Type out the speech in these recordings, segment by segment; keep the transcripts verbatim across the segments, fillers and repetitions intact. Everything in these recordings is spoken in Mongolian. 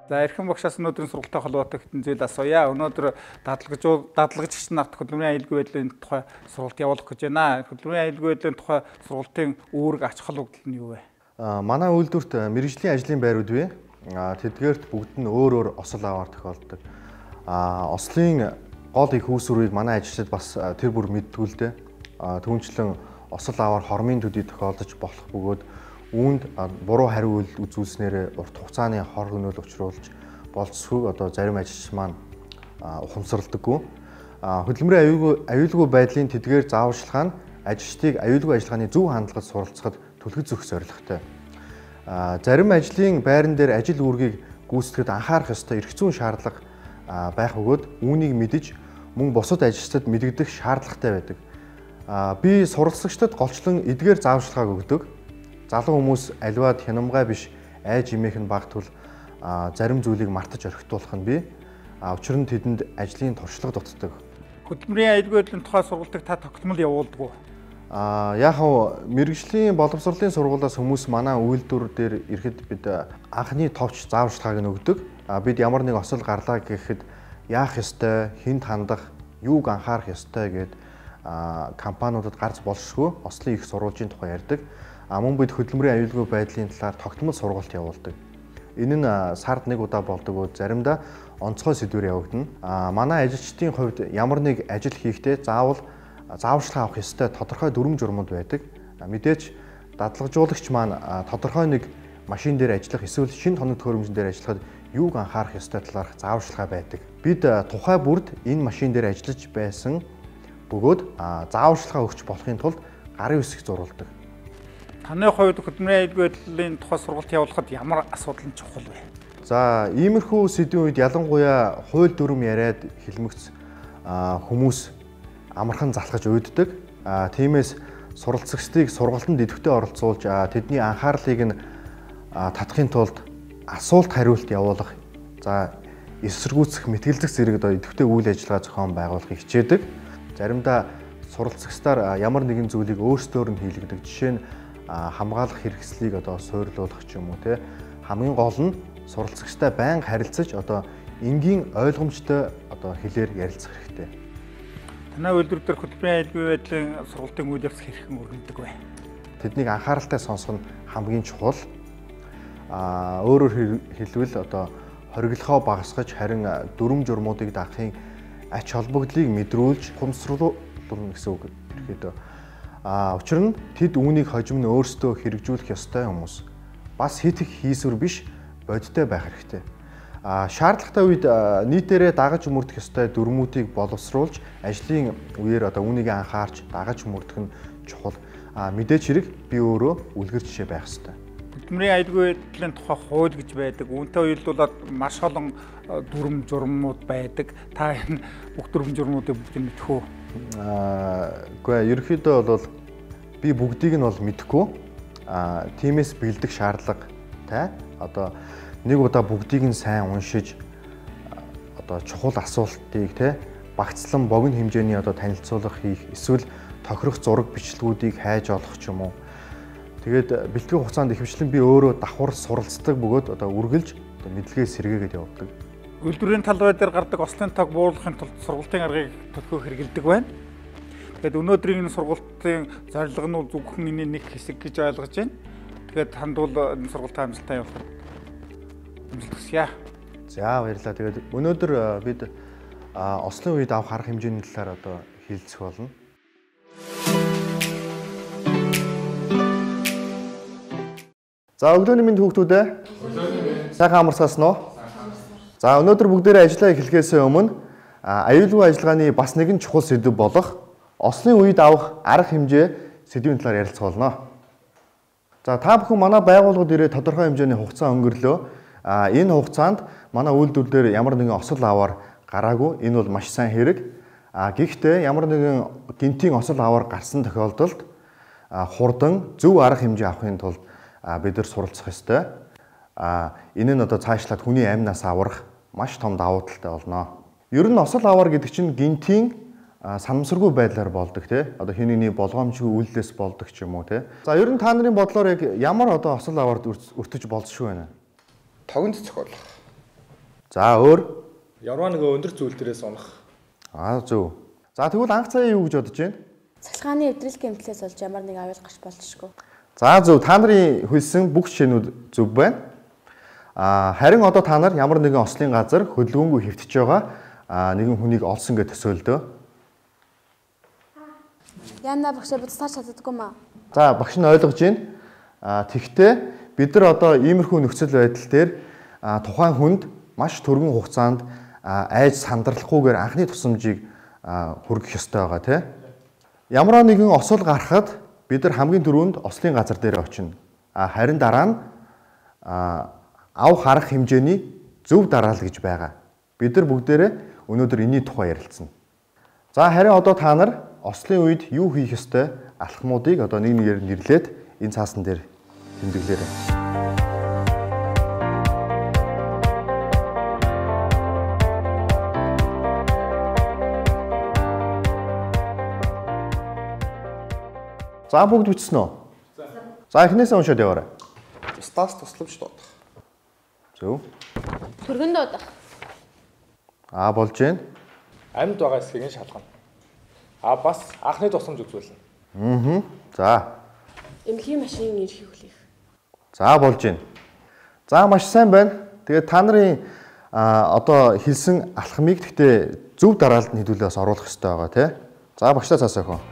За эрхэм багшаас өнөөдрийн сургалтын холбоотой хэдэн зүйл асууя. Өнөөдөр дадлагч дадлагчид нарт хөдөлмөрийн аюулгүй байдлын тухай сургалт явуулах гэж байна. Хөдөлмөрийн аюулгүй байдлын тухай сургалтын үүрэг ач холбогдол нь юу вэ? Аа манай үйлдвэрт мэргэжлийн ажлын байрууд бий. Аа тэдгээрт бүгд нь өөр өөр осол аваар тохиолддог. Аа ослын гол их үүсвэрийг манай ажилчид бас тэр бүр мэддэг л дээ. Аа түүнчлэн осол аваар хормын төдий тохиолдож болох бөгөөд үүнд буруу хариу үзүүлснээр урт хугацааны хор хөнөөл учруулж болцсгүй одоо зарим ажилч маань ухамсарлагдаггүй. Хөдөлмөрийн аюулгүй аюулгүй байдлын тэдгээр зааварчилгаа нь ажилчдыг аюулгүй ажиллагааны зөв хандлагад суралцахад түлхэж зөвөх зорилготой. Зарим ажлын байран дээр ажил үүргийг гүйцэтгэхэд анхаарах ёстой эрх зүйн шаардлага байх бөгөөд үүнийг мэдэж мөн бусад ажилчдад мэдэгдэх шаардлагатай байдаг. Би суралцагчдад голчлон эдгээр зааварчилгааг өгдөг. Залуу хүмүүс аливаад хянамгай биш айж имэх нь багтвал зарим зүйлийг мартаж орхитуулах нь бий. Учир нь тэдэнд ажлын туршлага дутдаг. Хөдөлмөрийн аюулгүй байдлын тухай сургалтыг та тогтмол явуулдаг уу? Аа яг нь мэргэжлийн боловсролын сургуулиас хүмүүс манай үйлдвэр дээр ирэхэд бид анхны товч зааварчилгааг нь өгдөг. Бид ямар нэг осол гарлаа гэхэд яах ёстой, хэнд хандах, юуг анхаарах ёстой гэд компаниудад гарч болшгүй ослын их сурвалжийн тухай ярьдаг. А мөн бид хөдөлмөрийн аюулгүй байдлын талаар тогтмол сургалт явуулдаг. Энэ нь сард нэг удаа болдог бол заримдаа онцгой сэдвээр явагдана. А манай ажилчдын хувьд ямар нэг ажил хийхдээ заавал зааварчилгаа авах ёстой тодорхой дүрм журмууд байдаг. Мэдээж дадлагжуулагч маань тодорхой нэг машин дээр ажиллах эсвэл шинэ тоног төхөөрөмжн дээр ажиллахад юуг анхаарах ёстой талаарх зааварчилгаа байдаг. Бид тухай бүрд энэ машин дээр ажиллаж байсан бөгөөд зааварчилгаа өгч болохын тулд гарын үсэг зурулдаг. Таны хувьд хөдөлмөрийн аюулгүй байдлын тухай сургалт явуулахад ямар асуудал нь чухал вэ? За, иймэрхүү сэдвийн үед ялангуяа хууль дүрм яриад хэлмэгц хүмүүс амархан залхаж уйддаг. Тиймээс суралцагчдыг сургалтанд идэвхтэй оролцуулж тэдний анхаарлыг нь татахын тулд асуулт хариулт явуулах, за эсэргүүцэх, мэтгэлзэх зэрэг одоо идэвхтэй үйл ажиллагаа зохион байгуулахыг хичээдэг. Заримдаа суралцагчдаар ямар нэгэн зүйлийг өөрсдөр нь хийлгдэг. Жишээ нь хамгаалах хэрэгслийг одоо суйрлуулах ч юм уу те хамгийн гол нь суралцагчтай байнга харилцаж одоо энгийн ойлгомжтой одоо хэлээр ярилцах хэрэгтэй. Танай үйлдвэр дээр хөдөлмөрийн аюулгүй байдлын сургалтын үйл явц хэрхэн өргөдөг вэ? Тэднийг анхааралтай сонсох нь хамгийн чухал. Аа өөрөөр хэлбэл одоо хориглохоо багасгаж харин дүрм журмуудыг даахын ач холбогдлыг мэдрүүлж ухамсарлуулна гэсэн үг ерөөдөө. А учир нь тэд үүнийг хожим нь өөрсдөө хэрэгжүүлэх ёстой хүмүүс. Бас хит их хийсвэр биш бодиттой байх хэрэгтэй. А шаардлагатай үед нийтээрээ дагаж мөрдөх ёстой дүрмүүдийг боловсруулж ажлын үеэр одоо үүнийг анхаарч дагаж мөрдөх нь чухал. А мэдээч хэрэг би өөрөө үлгэр жишээ байх ёстой. Хөдөлмөрийн аюулгүй байдлын тухай хууль гэж байдаг. Үүнтэй уялдуулаад маш олон дүрм журмууд байдаг. Та энэ бүх дүрм журмуудыг бүгдийг мэдэх үү? Аа үгүй ерөөхдөө бол би бүгдийг нь бол мэдэхгүй. Аа тиймээс бэлдэх шаардлагатай. Одоо нэг удаа бүгдийг нь сайн уншиж одоо чухал асуултыг те багцлан богино хэмжээний одоо танилцуулга хийх эсвэл тохирох зураг бичлэгүүдийг хайж олох ч юм уу. Тэгээд бэлтгэх хугацаанд ихэвчлэн би өөрөө давхар суралцдаг бөгөөд одоо үргэлж одоо мэдлэгээ сэргээгээд явдаг. Үйлдвэрийн талбай дээр гардаг ослын тог бууруулахын тулд сургалтын аргыг төлөхөөр хэрэгэлдэг байна. Тэгээд өнөөдрийн энэ сургалтын зорилго нь зөвхөн энэ нэг хэсэг гэж ойлгож байна. Тэгээд танд бол энэ сургалтын амжилттай явуулах амжилт хүсье. За баярлалаа. Тэгээд өнөөдөр бид ослын үед авах арга хэмжээний талаар одоо хэлцэх болно. За өглөөний минь хүүхдүүдээ. Өглөөний минь. Сайхан амарцгаасан уу? За өнөөдөр бүгдээрээ ажиллаа эхлэхээс өмнө аюулгүй ажиллагааны бас нэгэн чухал сэдэв болох ослын үед авах арга хэмжээ сэдвийн талаар ярилцгаулнаа. За та бүхэн манай байгууллагад ирээд тодорхой хэмжээний хугацаа өнгөрлөө. А энэ хугацаанд манай үйлдвэр дээр ямар нэгэн осол аваар гараагүй. Энэ бол маш сайн хэрэг. А гэхдээ ямар нэгэн гинтийн осол аваар гарсан тохиолдолд хурдан зөв арга хэмжээ авахын тулд бид нар суралцах ёстой. А энэ нь одоо цаашлаад хүний амнаас аврах маш том давуу талтай болно. Ер нь осол аваар гэдэг чинь гинтийн санамсаргүй байдлаар болдог тий. Одоо хин нэгний болгоомжгүй үйлдэлээс болдог ч юм уу тий. За ер нь та нарын бодлоор яг ямар одоо осол аваард өртөж болзошгүй байна? Тогонд цохиулах. За өөр Ямарваа нэг өндөр зүйл дээрээс унах. Аа зөв. За тэгвэл анх цаа юу гэж бодож байна? Цахилгааны эвдрэл гэмтлээс болж ямар нэг авил гарч болчихгүй. За зөв, та нарын хэлсэн бүх жишээнүүд зөв байна. Аа харин одоо та нар ямар нэгэн ослын газар хөдөлгөөнгүй хэвтэж байгаа аа нэгэн хүнийг олсон гэж төсөөлдөө. Яна багшаа буцтаж чаддаггүй маа. За багш нь ойлгож байна. Аа тэгвэл бид нар одоо иймэрхүү нөхцөл байдал дээр тухайн хүнд маш түргэн хугацаанд айж сандралахгүйгээр анхны тусламжийг хүргэх ёстой байгаа тийм. Ямар нэгэн осол гарахад бид нар хамгийн түрүүнд ослын газар дээр очино. Харин дараа нь ав харах хэмжээний зөв дараалал гэж байгаа. Бид нар бүгдээрээ өнөөдөр энэний тухай ярилцсан. За харин одоо та нар ослын үед юу хийх ёстой алхмуудыг одоо нэг нэгээр нэрлээд энэ цаасан дээр тэмдэглээрэй. За бүгд бичсэн үү? За эхнээсээ уншаад яваарай. Бусдаас тусламж дуудах. Зөв. Түргэн дуудах. Аа болж байна. Амьд байгаа эсхийг нь шалгана. А бас анхны тусламж үзүүлнэ. Аа. За. Эмнэлгийн машин эрхийг хүлээх. За болж байна. За маш сайн байна. Тэгээд та нарын одоо хэлсэн алхмыг гэхдээ зөв дараалалд нь хэдүүлээ бас оруулах хэрэгтэй байгаа тий. За багшлаа цаасаа хөө.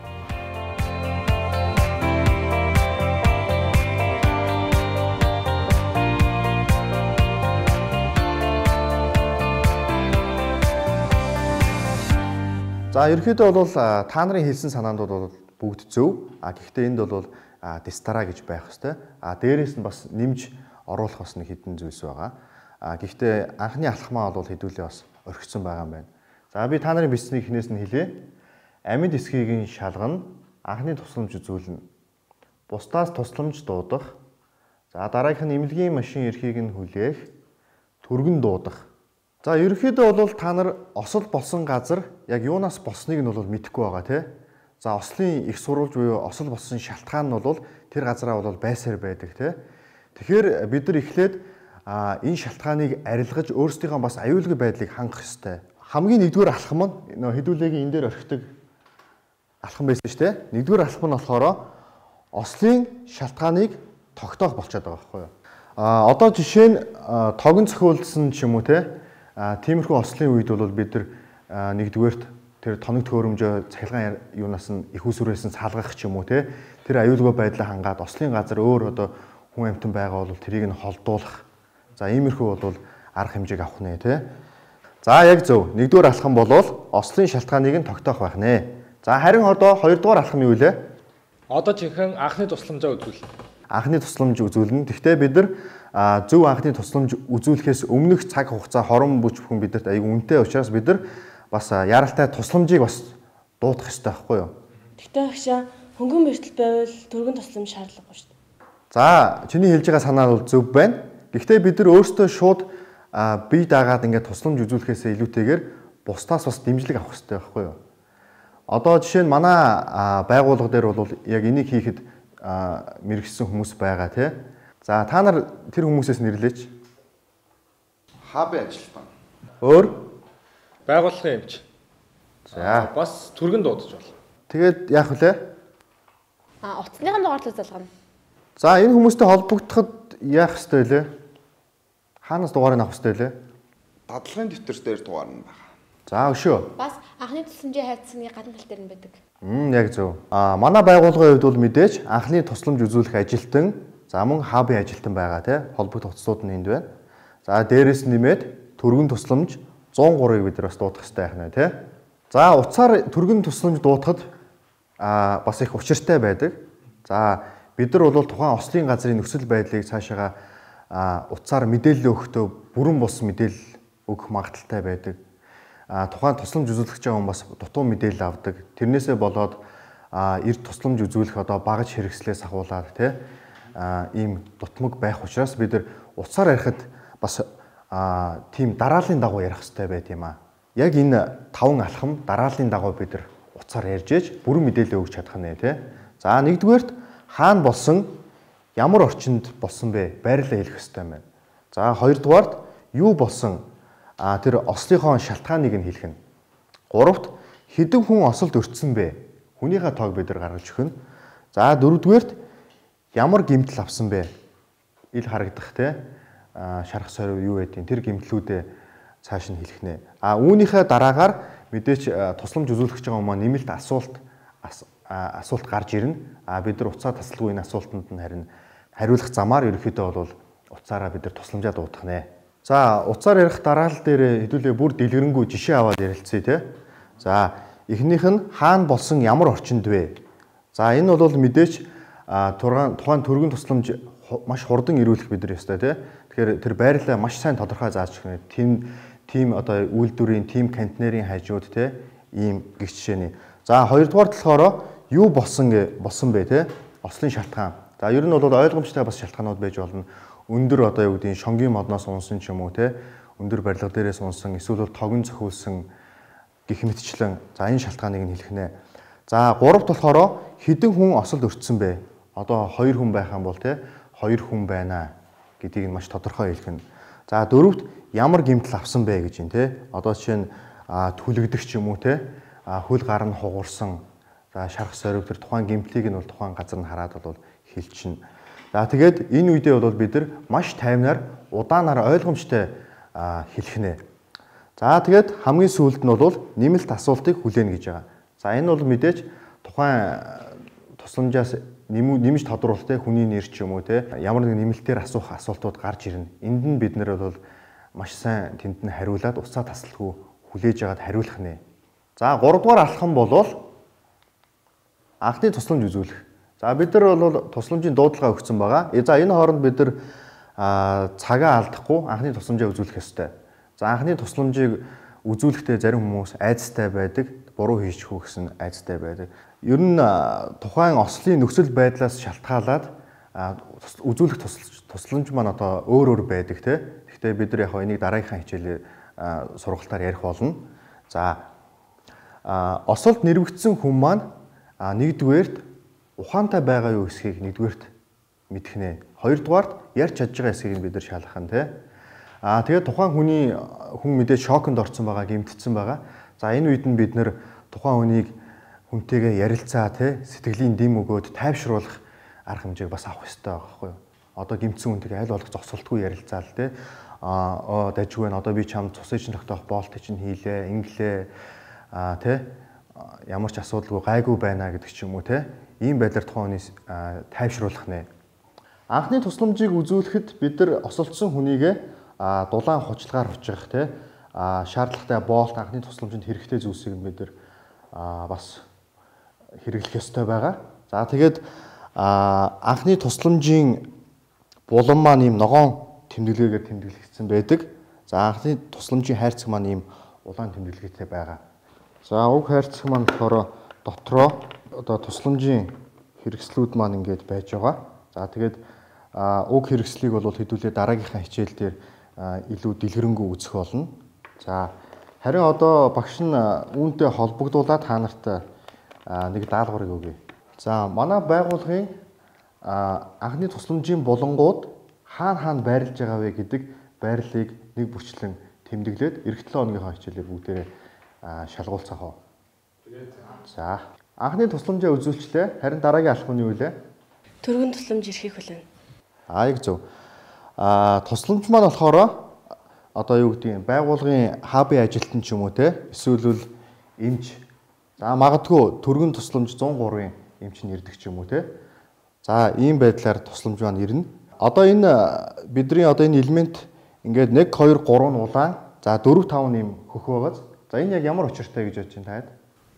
За ерөөхдөө бол та нарын хэлсэн санаанд бол бүгд зөв. А гэхдээ энд бол дистара гэж байх хэвээр. А дээрээс нь бас нэмж оруулах бас нэг хэдэн зүйлс байгаа. А гэхдээ анхны алхмаа бол хэдүүлээ бас орхисон байгаа юм байна. За би та нарын бичсний эхнээс нь хэлье. Амьд эсхийг нь шалгана, анхны тусламж үзүүлнэ. Бусдаас тусламж дуудах. За дараагийнх нь эмнэлгийн машин эрхийг нь хүлээх, түргэн дуудах. За ерөнхийдөө бол та нар осол болсон газар яг юунаас болсныг нь бол мэдэхгүй байгаа тий. За ослын их сурвалж буюу осол болсон шалтгаан нь бол тэр газараа бол байсаар байдаг тий. Тэгэхээр бид нар эхлээд энэ шалтгааныг арилгаж өөрсдийнхөө бас аюулгүй байдлыг хангах ёстой. Хамгийн нэгдүгээр алхам нь нөө хэдүүлээгийн энэ дээр орхидог алхам байсан шүү дээ. Нэгдүгээр алхам нь болохоор ослын шалтгааныг тогтоох болчиход байгаа байхгүй юу. А одоо жишээ нь тогон цохиулсан ч юм уу тий. А тиймэрхүү ослын үед бол бид нар нэгдүгээрт тэр тоног төхөөрөмжөө цахилгаан юунаас нь их усүрээс нь салгах ч юм уу те тэр аюулгүй байдлаа хангаад ослын газар өөр одоо хүн амьтан байгаа бол тэрийг нь холдуулах. За иймэрхүү бол арга хэмжээг авах нэ те. За яг зөв. Нэгдүгээр алхам бол ослын шалтгааныг нь тогтоох байх нэ. За харин одоо хоёрдугаар алхам юу вэ? Одоо жинхэнэ анхны тусламжаа үзүүлнэ. Анхны тусламж үзүүлнэ. Гэхдээ бид нар зөв анхны тусламж үзүүлэхээс өмнөх цаг хугацаа хорон бүч бүхэн бидэрт аяг үнэтэй учраас бид нар бас яралтай тусламжийг бас дуудах хэрэгтэй байхгүй юу? Тэгтээ агшаа хөнгөн бэртэл байвал түргэн тусламж шаардлагагүй шүү дээ. За чиний хэлж байгаа санаа бол зөв байна. Гэхдээ бид нар өөрсдөө шууд бие даагаад ингээд тусламж үзүүлэхээс илүүтэйгээр бусдаас бас дэмжлэг авах хэрэгтэй байхгүй юу? Одоо жишээ нь манай байгууллага дээр бол яг энийг хийхэд мэргэжсэн хүмүүс байгаа тий. За та нар тэр хүмүүсээс нэрлээч. Хабын ажилтан. Өөр байгууллагын эмч. За бас түргэн дуудаж болно. Тэгээд яах вэ? А утасныхан дугаарлал залгана. За энэ хүмүүстэй холбогдоход яах ёстой вэ? Хаанаас дугаарыг авах ёстой вэ? Дадлагын дэвтэр дээр дугаар нь байна. За өшөө. Бас анхны тусламжийн хайцсны гадна тал дээр нь байдаг. Мм яг зөв. А манай байгууллагын хувьд бол мэдээж анхны тусламж үзүүлэх ажилтан, за мөн хабын ажилтан байгаа тий. Холбогдох утасууд нь энд байна. За дээрэс нэмээд түргэн тусламж зуун гурыг бид нар бас дуудах хэрэгтэй байна тий. За утсаар түргэн тусламж дуудахад а бас их учиртай байдаг. За бид нар бол тухайн ослын газрын нөхцөл байдлыг цаашаага утсаар мэдээлэл өгөхдөө бүрэн бус мэдээлэл өгөх магадaltaй байдаг. А тухайн тусламж үзүүлэх гэж байгаа хүн бас дутуу мэдээлэл авдаг. Тэрнээсээ болоод а эрд тусламж үзүүлэх одоо багаж хэрэгслээс ахуулаад тий а ийм дутмаг байх учраас бид нар утсаар ярихад бас а тийм дарааллын дагуу ярих хэрэгтэй байт юм а. Яг энэ таван алхам дарааллын дагуу бид нар утсаар ярьж ээж бүрэн мэдээлэл өгч чадах нэ тий. За нэгдүгээрт хаана болсон, ямар орчинд болсон бэ? Байрлалаа хэлэх хэрэгтэй байна. За хоёрдугаарт юу болсон? а тэр ослынхоо шалтгааныг нь хэлэх нь. Гуравт хэдэн хүн осолд өртсөн бэ? Хүнийхээ тоог бид нар гаргаж өгнө. За дөрөвдүгээрт ямар гэмтэл авсан бэ? Ил харагдах те шарах сорив юу байдیں۔ Тэр гэмтлүүдээ цааш нь хэлэх нэ. А үүнийхээ дараагаар мэдээч тусламж үзүүлэх гэж байгаа хүмүүс нэмэлт асуулт асуулт гарч ирнэ. А бид нар уцаа тасалгүй энэ асуултанд нь харин хариулах замаар ерөөхдөө бол уцаараа бид нар тусламжаа дуудах нэ. За уцаар ярих дараалал дээр хэдүүлээ бүр дэлгэрэнгүй жишээ аваад ярилцъя те. За эхнийх нь хаана болсон ямар орчинд вэ? За энэ бол мэдээч тухайн төргөн тусламж маш хурдан ирүүлэх бид нар ёстой тий. Тэгэхээр тэр байрлалаа маш сайн тодорхой зааж өгнө. Тим тим одоо үйлдвэрийн тим контейнерийн хажууд тий ийм гих жишээний. За хоёрдугаар талаараа юу болсон болсон бэ тий? Ослын шалтгаан. За ер нь бол ойлгомжтой бас шалтгаанууд байж болно. Өндөр одоо юу гэдэг шонгийн модноос унсан ч юм уу тий. Өндөр барилга дээрээс унсан эсвэл тогон цохиулсан гих мэтчлэн. За энэ шалтгааныг нь хэлэх нэ. За гуравт болохоор хэдэн хүн осолд өртсөн бэ? Одоо хоёр хүн байх юм бол тий хоёр хүн байна гэдгийг нь маш тодорхой хэлэх нь. За дөрөвт ямар гэмтэл авсан бэ гэж юм те. Одоо жишээ нь түлэгдэх ч юм уу те. Хөл гар нь хугарсан. За шарах сорив тэр тухайн гэмтлийг нь бол тухайн газар нь хараад бол хэлчихнэ. За тэгээд энэ үедээ бол бид нар маш тайвнаар удаанаар ойлгомжтой хэлэх нэ. За тэгээд хамгийн сүүлд нь бол нэмэлт асуултыг хүлээнэ гэж байгаа. За энэ бол мэдээж тухайн тусламжаас нэмж тодруулалтай хүний нэр ч юм уу те ямар нэг нэмэлтээр асуух асуултууд гарч ирнэ. Энд нь бид нэр бол маш сайн тэнд нь хариулаад уцаа тасалгүй хүлээж аваад хариулах нэ. За гуравдугаар алхам бол анхны тусламж үзүүлэх. За бид нар бол тусламжийн дуудлага өгсөн байгаа. За энэ хооронд бид нар цагаа алдахгүй анхны тусламжаа үзүүлэх ёстой. За анхны тусламжийг үзүүлэхдээ зарим хүмүүс айцтай байдаг, буруу хийчихүү гэсэн айцтай байдаг. Ер нь тухайн ослын нөхцөл байдлаас шалтгаалаад үзүүлэх тусламж маань одоо өөр өөр байдаг те. Гэхдээ бид нар яг энийг дараагийнхаа хичээлээр сургалтаар ярих болно. За осолд нэрвэгдсэн хүн маань нэгдүгээрт ухаантай байгаа юу эсхийг нэгдүгээрт мэдэх нэ. Хоёрдугаарт ярьж чадж байгаа эсхийг бид нар шалгах нь те. Аа тэгээд тухайн хүний хүн мэдээ шоконд орсон байгаа, гэмтсэн байгаа. За энэ үед нь бид нэр тухайн хүнийг хүнтэйгээ ярилцаа тий сэтгэлийн дэм өгөөд тайвшруулах арга хэмжээг бас авах хэрэгтэй байгаа байхгүй юу. Одоо гэмтсэн хүнтэйгээ аль болох зогсолтгүй ярилцаал тий аа дажгүй нь одоо би чамд цусыг чинь тогтоох боолтыг чинь хийлээ, инглээ аа тий ямар ч асуудалгүй гайгүй байна гэдэг ч юм уу тий ийм байдлаар тухайн хүнийг тайвшруулах нэ. Анхны тусламжийг үзүүлэхэд бид нар осолцсон хүнийгээ дулаан хучлагаар хучрах тий шаардлагатай боолт анхны тусламжинд хэрэгтэй зүйлсийг бид нар бас хэрэглэх ёстой байгаа. За тэгээд анхны тусламжийн булан маань ийм ногоон тэмдэглэгээр тэмдэглэгдсэн байдаг. За анхны тусламжийн хайрцаг маань ийм улаан тэмдэглэгээтэй байгаа. За уг хайрцаг маань болохоор дотроо одоо тусламжийн хэрэгслүүд маань ингээд байж байгаа. За тэгээд уг хэрэгслийг бол хэдүүлээ дараагийнхаа хичээл дээр илүү дэлгэрэнгүй үзэх болно. За харин одоо багш нь үүнтэй холбогдуулаад та нарт нэг даалгаврыг өгье. За манай байгууллагын анхны тусламжийн булангууд хаана хаана байрлаж байгаа вэ гэдэг байрлалыг нэг бүрчлэн тэмдэглээд эх долоо хоногийнхаа хичээлээр бүгдээрээ шалгуулцгаах уу. За анхны тусламжаа үзүүлчлээ. Харин дараагийн алхам нь юу вэ? Төргөн тусламж эрхийг хүлээнэ. Аа яг зөв. Аа тусламж маань болохоор одоо юу гэдэг юм байгууллагын хабын ажилтан ч юм уу те эсвэл эмч за магадгүй төргөн тусламж зуун гурван эмч нь ирдэг ч юм уу те. За ийм байдлаар тусламж маань ирнэ. Одоо энэ бидний одоо энэ элемент ингээд нэг хоёр гурав нь улаан за дөрв тав нь юм хөх байгааз. За энэ яг ямар учиртай гэж бодож байна таад?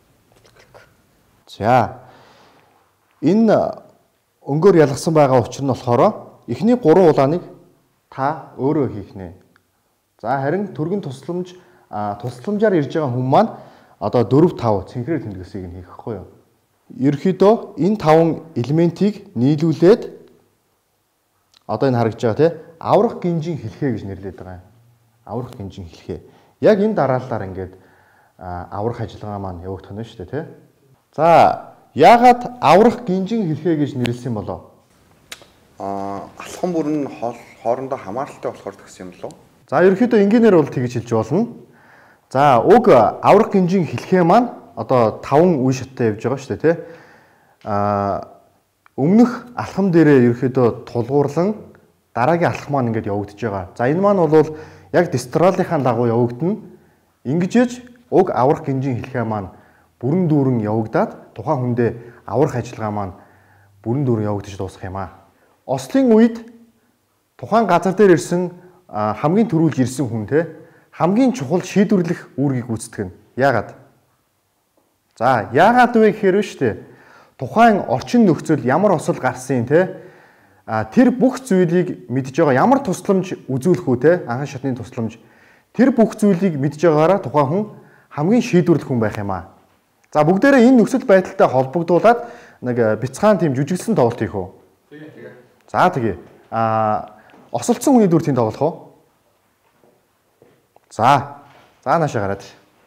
За энэ өнгөөр ялгсан байгаа учир нь болохоор эхний гурван улааныг та өөрөө хийх нэ. За харин төргөн тусламж тусламжаар ирж байгаа хүн маань одоо дөрв тав цэнхрээр тэмдэглэсийг нь хийх хэрэггүй юу? Ерөнхийдөө энэ таван элементийг нийлүүлээд одоо энэ харагдж байгаа тий аврах гинжин хэлхээ гэж нэрлэдэг байгаа юм. Аврах гинжин хэлхээ. Яг энэ дараалалаар ингээд аврах ажиллагаа маань явагдах нь шүү дээ тий. За яагаад аврах гинжин хэлхээ гэж нэрлсэн болоо? Аа алхам бүр нь хоорондоо хамааралтай болохоор тэгсэн юм болов уу? За ерөөхдөө энгийнээр бол тэгж хэлж болно. За уг аврах гинжин хэлхээ маань одоо таван үе шаттай явж байгаа шүү дээ тий. А өмнөх алхам дээрээ ерөөхдөө тулгуурлан дараагийн алхам маань ингээд явагдаж байгаа. За энэ маань бол яг дистралынхаа дагуу явагдана. Ингэжээж уг аврах гинжин хэлхээ маань бүрэн дүүрэн явагдаад тухайн хүндээ аврах ажиллагаа маань бүрэн дүүрэн явагдаж дуусах юм аа. Ослын үед тухайн газар дээр ирсэн хамгийн түрүүлж ирсэн хүн те хамгийн чухал шийдвэрлэх үүргийг гүйцэтгэв. Яагаад? За, яагаад вэ гэхээр шүү дээ. Тухайн орчин нөхцөл ямар осол гарсан те тэр бүх зүйлийг мэдж байгаа ямар тусламж үзүүлэх үү те анхан шатны тусламж тэр бүх зүйлийг мэдж байгаараа тухайн хүн хамгийн шийдвэрлэх хүн байх юм аа. За бүгдээрээ энэ нөхцөл байдалтай холбогдуулаад нэг бяцхан тийм жүжигсэн тоглолт хийх үү? Тэгээ тэгээ. За тэгээ. Аа осолцсон хүний дүр тийм тоглох уу? За. За наашаа гараад.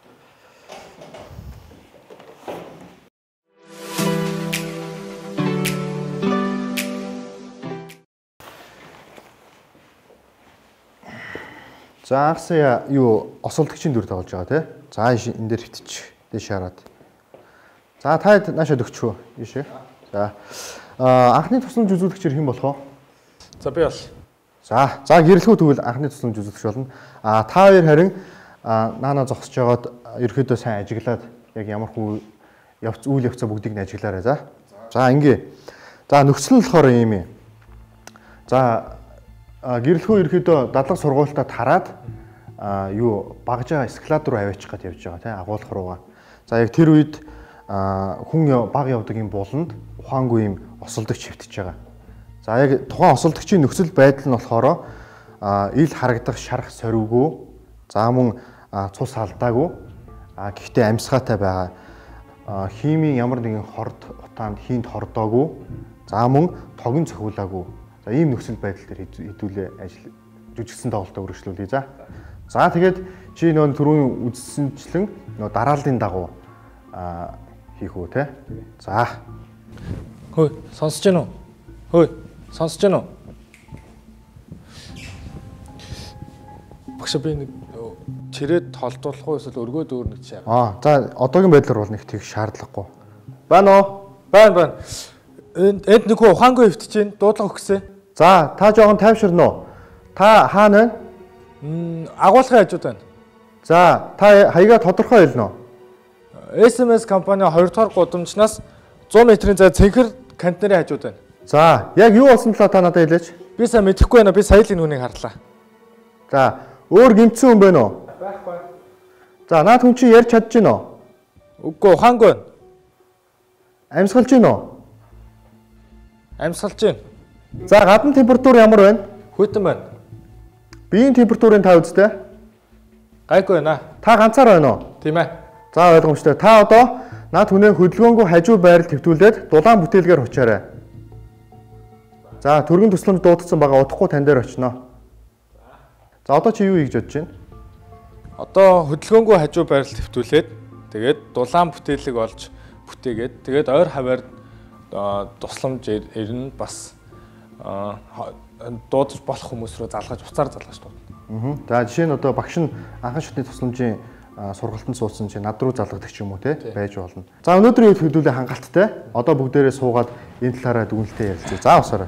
За анхсаа юу осолдогчийн дүр тоглож байгаа тий. За энэ дээр хитчих. Дээш хараад. За таад наашаа дөгчхөө. Ийшээ. За. Аа анхны тусламж үзүүлэгчээр хэн болох вэ? За би бол. За, за гэрлэхүү тэгвэл анхны тусламж үзүүлэгч болно. Аа та хоёр харин наана зогсож байгаад ерөөдөө сайн ажиглаад яг ямар хүү явц үйл явцаа бүгдийг нь ажиглаарай за. За ингээ. За нөхцөл нь болохоор ийм юм. За гэрлэхүү ерөөдөө дадлаг сургуультаа тараад юу багжаа эскалатор руу аваачих гээд явж байгаа тийм агуулах руугаа. За яг тэр үед хүн баг явдаг юм болонд ухаангүй юм осолдогч хөвтөж байгаа. За яг тухайн осолдогчийн нөхцөл байдал нь болохоор ил харагдах шарах сорвгүй, за мөн цус алдаагүй, гэхдээ амьсгаатай байгаа. Химийн ямар нэгэн хорд утаанд хийнд хордоогүй, за мөн тогн цохиулаагүй. За ийм нөхцөл байдал дээр хэдүүлээ ажил жүжигсэн тоглолтоо үргэлжлүүлье за. За тэгээд чи нөө түрүүн үзсэнчлэн нөө дарааллын дагуу хийх үү те. За. Хөөе, сонсож байна уу? Хөөе, сонсож байна уу? Багш би нэг чирээд холдуулах уу эсвэл өргөөд өөр нэг чи. Аа, за одоогийн байдлаар бол нэг тэг шаардлагагүй. Байна уу? Байна байна. Энд энд нэг хүн ухаангүй хөвтөж чинь дуудлага өгсөн. За, та жоохон тайвширна уу? Та хаана вэ? Мм, агуулгын хажууд байна. За, та хаягаа тодорхой хэлнэ үү? эс эм эс компани хоёр дахь гудамжнаас зуун метрийн зай цэнхэр кантинерийн хажууд байна. За, яг юу болсон талаа та надад хэлээч. Би сайн мэдэхгүй байна. Би сая л энэ хүнийг харлаа. За, өөр гэмтсэн хүн байна уу? Байхгүй. За, наад хүн чинь ярьж чадж гинэ үү? Үгүй, ухаангүй байна. Амьсгалж гинэ үү? Амьсгалж байна. За, гадна температур ямар байна? Хүйтэн байна. Биеийн температурын та үзтээ? Гайгүй байна. Та ганцаар байна уу? Тийм ээ. За, ойлгомжтой. Та одоо наад хүнээ хөдөлгөөнгүй хажуу байрал төвтүүлээд дулаан бүтээлгээр хучаарай. За, төргөн тусламж дуудсан байгаа удахгүй тань дээр очино. За, одоо чи юу хийж бодож байна? Одоо хөдөлгөөнгүй хажуу байрал төвтүүлээд тэгээд дулаан бүтээлэг олж бүтээгээд тэгээд ойр хаваар тусламж ирнэ бас дуудаж болох хүмүүс рүү залгаж уцаар залгаж дуудана. Аа. За, жишээ нь одоо багш нь анхан шатны тусламжийн сургалтанд суудсан чинь над руу залгадаг ч юм уу те байж болно. За, өнөөдрийн үед хөдөлгөөний хангалттай. Одоо бүгдээрээ суугаад энэ талаараа дүгнэлтээ ярилцъя. За, усаарай.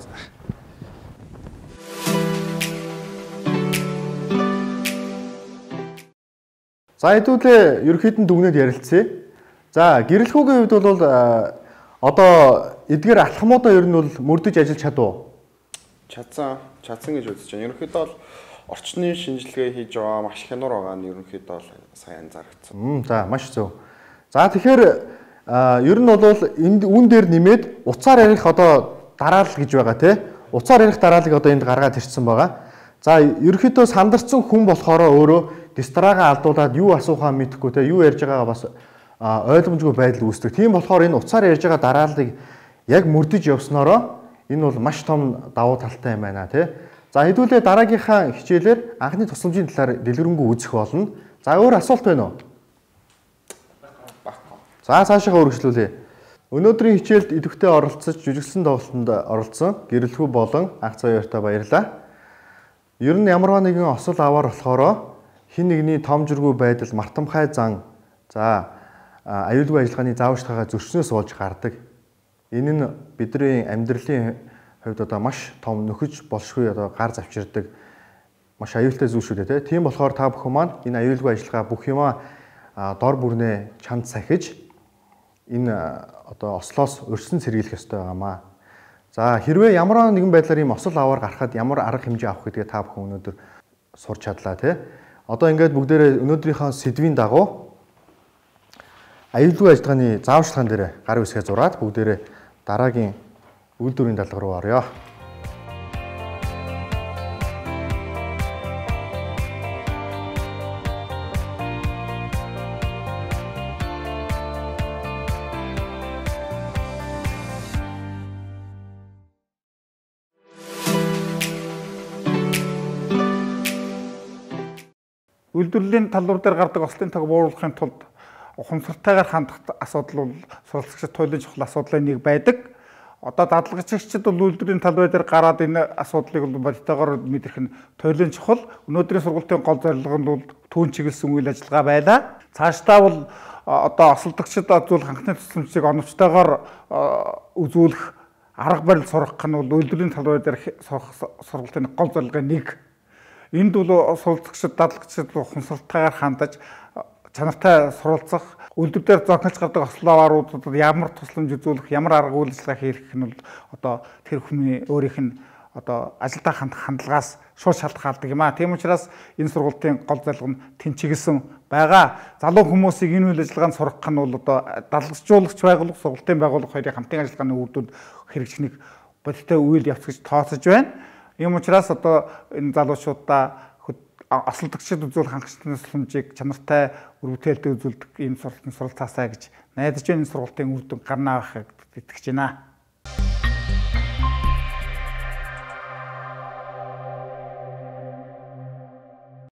За, хэдүүлээ ерөнхийдөө дүгнэлт ярилцъя. За, гэрэлхүүгийн хувьд бол одоо эдгээр алхмуудаа ер нь бол мөрдөж ажиллаж чадав. Чадсан, чадсан гэж үзэж байна. Ерөнхийдөө бол орчны шинжилгээ хийж байгаа маш хянуур байгаа нь ерөнхийдөө бол сайн анзаарчихсан. За, маш зөв. За, тэгэхээр ер нь бол энд үн дээр нэмээд уцаар ярих одоо дараалал гэж байгаа тий. Уцаар ярих дараалыг одоо энд гаргаад ирсэн байгаа. За, ерөнхийдөө сандарсан хүн болохоор өөрөө дистрага алдуулаад юу асуухаа мэдэхгүй тий, юу ярьж байгаагаа бас ойлгомжгүй байдал үүсдэг. Тийм болохоор энэ уцаар ярьж байгаа дарааллыг яг мөрдөж явсноороо энэ бол маш том давуу талтай юм байна тий. За, хэдүүлээ дараагийнхаа хичээлээр анхны тусламжийн талаар дэлгэрэнгүй үзэх болно. За, өөр асуулт байна уу? За, цаашаа үргэлжлүүлье. Өнөөдрийн хичээлд идэвхтэй оролцож жүжигсэн тоглолтод оролцсон гэрэлхүү болон анх цаа хоёртаа баярлалаа. Ер нь ямарваа нэгэн осол аваар болохоор хин нэгний том жиргүй байдал, мартамхай зан, за аюулгүй ажиллагааны зааварчилгаагаа зөрчнөөс болж гардаг. Энэ нь бидний амьдралын хувьд одоо маш том нөхөж болшгүй одоо гар завчирдаг маш аюултай зүйл шүү дээ. Тийм болохоор та бүхэн маань энэ аюулгүй ажиллагаа бүх юмаа дор бүрнээ чанд сахиж энэ одоо ослоос өрсөн сэргийлэх ёстой байгаамаа. За хэрвээ ямар нэгэн байдлаар ийм осол аваар гарахад ямар арга хэмжээ авах гэдгээ та бүхэн өнөөдөр сурч чадлаа тий. Одоо ингээд бүгдээрээ өнөөдрийнхөө сэдвийн дагуу аюулгүй ажиллагааны зааварчилгаан дээр гар үсгээ зураад бүгдээрээ дараагийн үйлдвэрийн даалгавар руу орё. Үйлдвэрлэлийн талбар дээр гардаг ослын тог бууруулахын тулд ухамсартайгаар хандах асуудал бол суралцагчид туйлын чухал асуудлын нэг байдаг. Одоо дадлагчид бол үйлдвэрийн талбай дээр гараад энэ асуудлыг бол бодитойгоор мэдрэх нь туйлын чухал. Өнөөдрийн сургалтын гол зорилго нь бол түүн чиглэсэн үйл ажиллагаа байлаа. Цаашдаа бол одоо осолдогчид зүйл ханхны тусламжийг оновчтойгоор үзүүлэх арга барил сурах нь бол үйлдвэрийн талбай дээр сурах сургалтын гол зорилгын нэг. Энд бол суралцагчид, дадлагчид ухамсартайгаар хандаж чанартай суралцах, үйлдвэр дээр зохиолж гардаг ослооваруудад ямар тусламж үзүүлэх, ямар арга үйл ажиллагаа хийх нь бол одоо тэр хүний өөрийнх нь одоо ажилдаа хандах хандлагаас шууд шалтгаалдаг юм аа. Тийм учраас энэ сургалтын гол зорилго нь тэнцэглэсэн байгаа. Залуу хүмүүсийг энэ үйл ажиллагаанд сургах нь бол одоо дадлагчуулагч байгууллага, сургалтын байгууллага хоёрын хамтын ажиллагааны үр дүнд хэрэгжих бодиттой үйл явц гэж тооцож байна. Ийм учраас одоо энэ залуучуудаа осолдогчид үзүүл хангалттай тусламжийг чанартай үр бүтээлтэй үзүүлдэг ийм сургалтын суралцаасаа гэж найдаж байна. Энэ сургалтын үр дүн гарнаа байхыг итгэж байна.